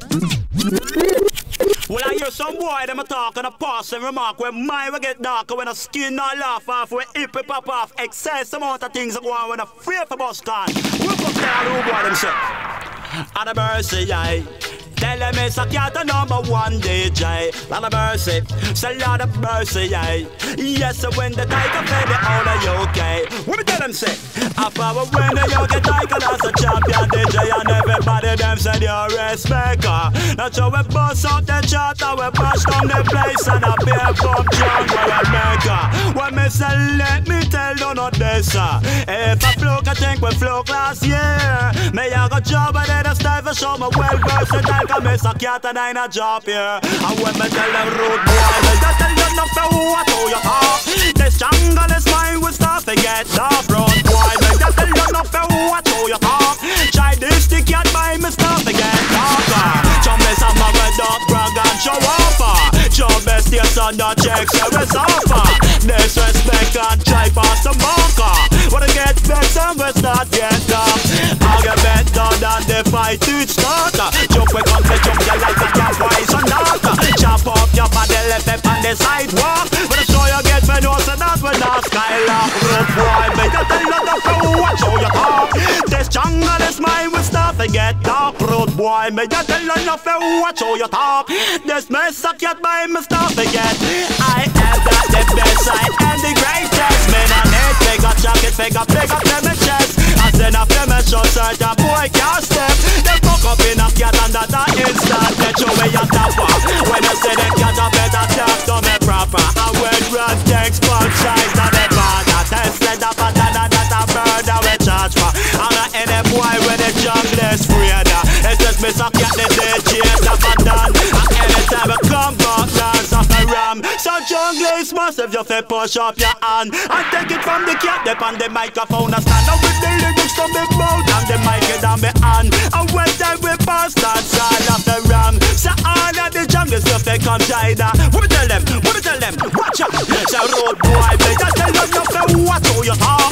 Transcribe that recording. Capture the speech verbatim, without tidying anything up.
Well, I hear some boy, them a talk and a pass and remark when mine will get darker, when a skin not laugh off, when hip it pop off, excess amount of things that go on when a fear for bus can. Whoop up there, who boy them say? And a mercy, aye. Tell them it's a cat a number one D J. Lot of mercy, say lot of mercy, aye. Yes, so when the tiger play the all of U K. What me tell them say? I power when the young get tiger as a champion D J. And everybody them say you're respect her. Now so we bust up the chart and we bust down the place. And a beer pump jam where we make her. When me say let me tell you not this uh. If I flow I think we flow last year. Me I got job and then I style for show me well versatile. Cause me a cat and I in a job here. And when me tell them rude boy, me just tell you not for who I told you talk. This jungle is mine, we start to get off. Rude boy, me just tell you not for who I told you talk. Try this the cat by me start to get darker. Jump is a red dog, brag and show off. Joe best your son, the checks every offer. Disrespect and try past the marker. Wanna get better, we start get up. I'll get better than the fight to start. Jump we come to jump you like a cat wise or not. Chop off your body, left it on the sidewalk. When I show you get me know so that we not skylock. Road boy, me just tell you the fool what show you talk. This jungle is mine, we start to get dark. Road boy, me just tell you the fool what show you talk. This mess a cat by me start to get. I have got the best, I am the greatest. Me no need figure jacket, figure pick up them chest. I send a film and show certain boy can't step. They fuck up in a cat and that a instant. Let you way a tapper. When I say them cat a better talk to me proper. I went run tanks, pump size, and the father. Tested up a dada that a murder we charge for. I'm not any boy when the jungle is freeder. It's just me suck at the D J that a done. And anytime I come back, dance off a ram. So jungle is massive, you fi push up your hand and take it from the cat, dip on the microphone and stand up with the lyrics from the mouth and the mic is on me hand. And when time we pass that side of the ram, so all of the jungle stuff they come China. What me tell them? What me tell them? Watch out! So road boy, me just tell you nothing what do you talk.